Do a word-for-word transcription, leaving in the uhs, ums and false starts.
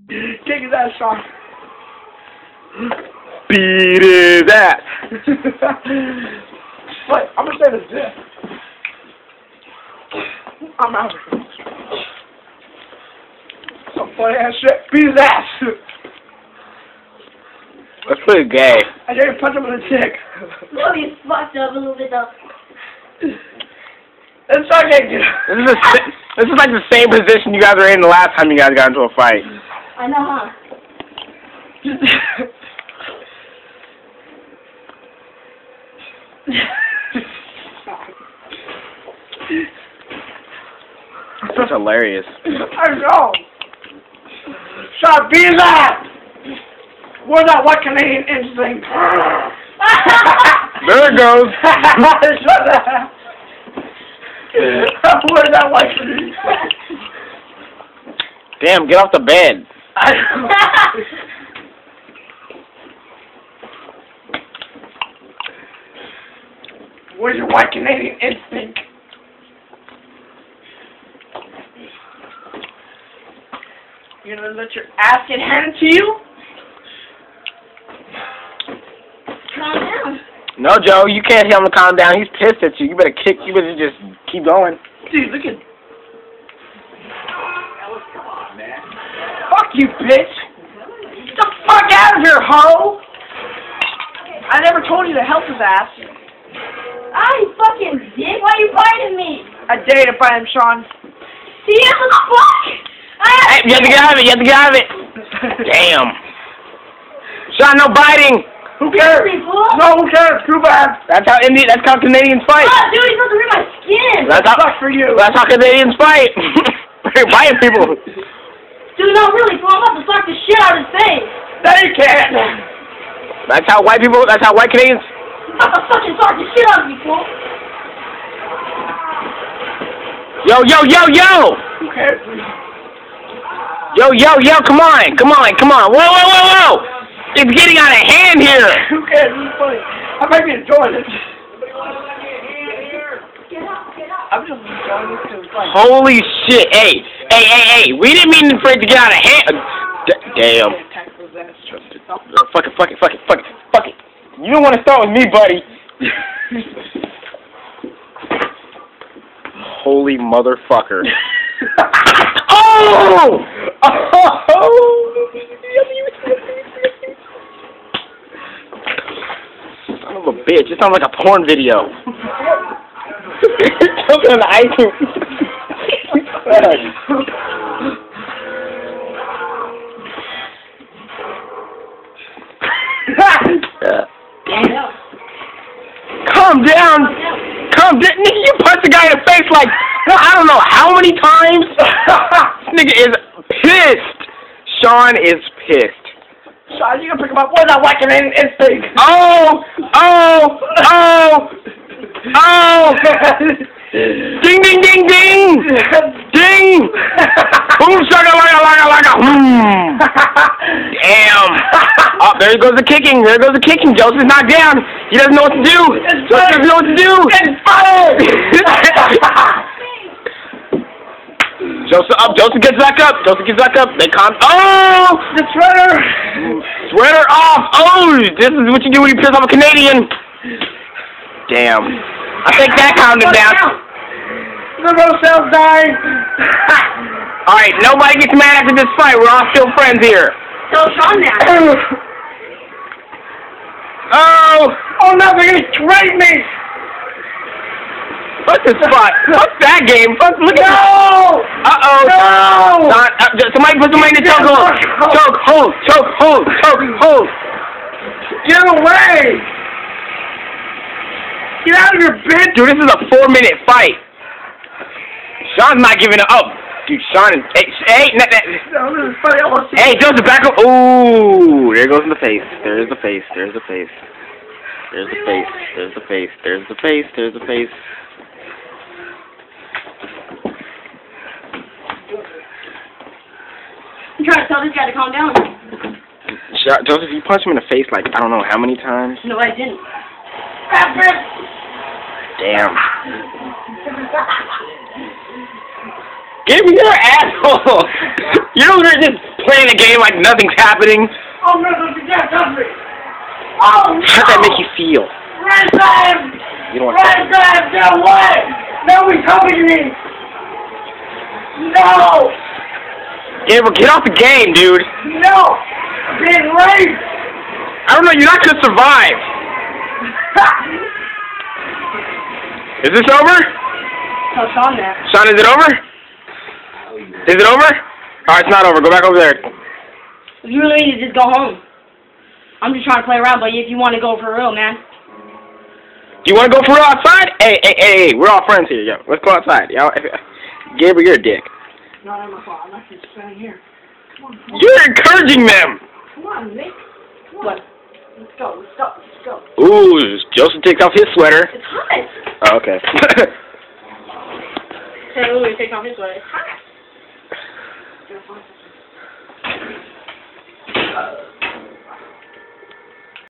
Kick his ass, Shawn. Beat his ass. Wait, I'm gonna say this. Yeah. I'm out. Some funny ass shit. Beat his ass. That's pretty gay. I dare you punch him in the dick. Let me fucked up a little bit though. It's okay, dude. This is, a, this is like the same position you guys were in the last time you guys got into a fight. I know, huh? That's hilarious. I know. Shawn, beat his ass. Where's that white Canadian instinct? There it goes. Where's that white Canadian? Damn, get off the bed. Where's your white Canadian instinct? You're gonna let your ass get handed to you? Calm down. No, Joe, you can't tell him to calm down. He's pissed at you. You better kick. You better just keep going. Dude, look at. Fuck you, bitch! Get the fuck out of here, hoe! I never told you to help his ass. Ah, you fucking dick! Why are you biting me? I dare you to bite him, Shawn. See, what the fuck? I Hey, you have to get out of it. You have to get out of it. Damn. Shawn, no biting. Who cares? No, who cares? Too bad. That's how Indian. That's how Canadians fight. Oh, dude, he's supposed to rip my skin. That's how. Sucks for you. That's how Canadians fight. They're biting people. Dude, no, really, fool. I'm about to sock the shit out of his face. No, you can't. That's how white people. That's how white Canadians. I'm about to fucking sock the shit out of you, fool. Yo, yo, yo, yo. Who cares? Yo, yo, yo. Come on, come on, come on. Whoa, whoa, whoa, whoa. It's getting out of hand here. Who cares? This is funny. I might be enjoying it. I'm just enjoying this because it's like. Holy shit! Hey, hey, hey, hey! We didn't mean for it to get out of hand. D damn. Fuck it, fuck it, fuck it, fuck it, fuck it. You don't want to start with me, buddy. Holy motherfucker! Oh! Oh! Son of a bitch! It sounds like a porn video. Something on the iTunes. Damn. Calm down. Calm down. Nigga, you punch the guy in the face like, I don't know how many times. This nigga is pissed. Shawn is pissed. Shawn, you gonna pick him up? Where's that white Canadian instinct? Oh! Oh! Oh! Oh! Ding, ding, ding, ding! Ding! Boom, shaka, laka, laka, laka. Hmm. Damn. Oh, there goes the kicking. There goes the kicking. Joseph's knocked down. He doesn't know what to do. Joseph doesn't know what to do. It's fired! Joseph up. Joseph gets back up. Joseph gets back up. They calm. Oh! The sweater! Sweater off. Oh! This is what you do when you piss off a Canadian. Damn. I think that calmed him down. The Rochelle's dying. Alright, nobody gets mad after this fight. We're all still friends here. Tell Shawn that. Oh! Oh no, they're gonna trade me! Fuck this spot. Fuck that game. Fuck, look at No! Uh-oh. No! Not, uh, somebody put somebody in the choke hold. Choke hold. Choke hold. Choke hold. Get away! Get out of here, bitch! Dude, this is a four-minute fight. Shawn's not giving it up. Dude, Shawn is... Hey, hey, nah, nah. No, this is funny. I want to see Hey, Joseph, back up. Ooh, there goes in the face. There's the face. There's the face. There's the face. There's the face. There's the face. There's the face. I'm trying to tell this guy to calm down. Joseph, you punched him in the face like, I don't know how many times. No, I didn't. Damn. Give me your asshole. You know, just playing a game like nothing's happening. Oh no, no, you can't touch me! Oh no! How'd that make you feel? Red Sam! You don't want Red Sam, get away! Nobody's helping me! No! Gabriel, get off the game, dude. No! I'm being raped! I don't know, you're not gonna survive. Is this over? No, Shawn there. Shawn, is it over? Is it over? Alright, it's not over. Go back over there. If you really need to just go home. I'm just trying to play around, but if you want to go for real, man. Do you want to go for real outside? Hey, hey, hey, hey, we're all friends here, yo. Let's go outside. Yo. Gabriel, you're a dick. No, no, no, I'm actually standing here. Come on, come on. You're encouraging them. Come on, Nick. Come on. What? Let's go, let's go, let's go. Ooh, Joseph takes off his sweater. It's hot. Oh, okay. Hey, Louis, take off his sweater. It's hot.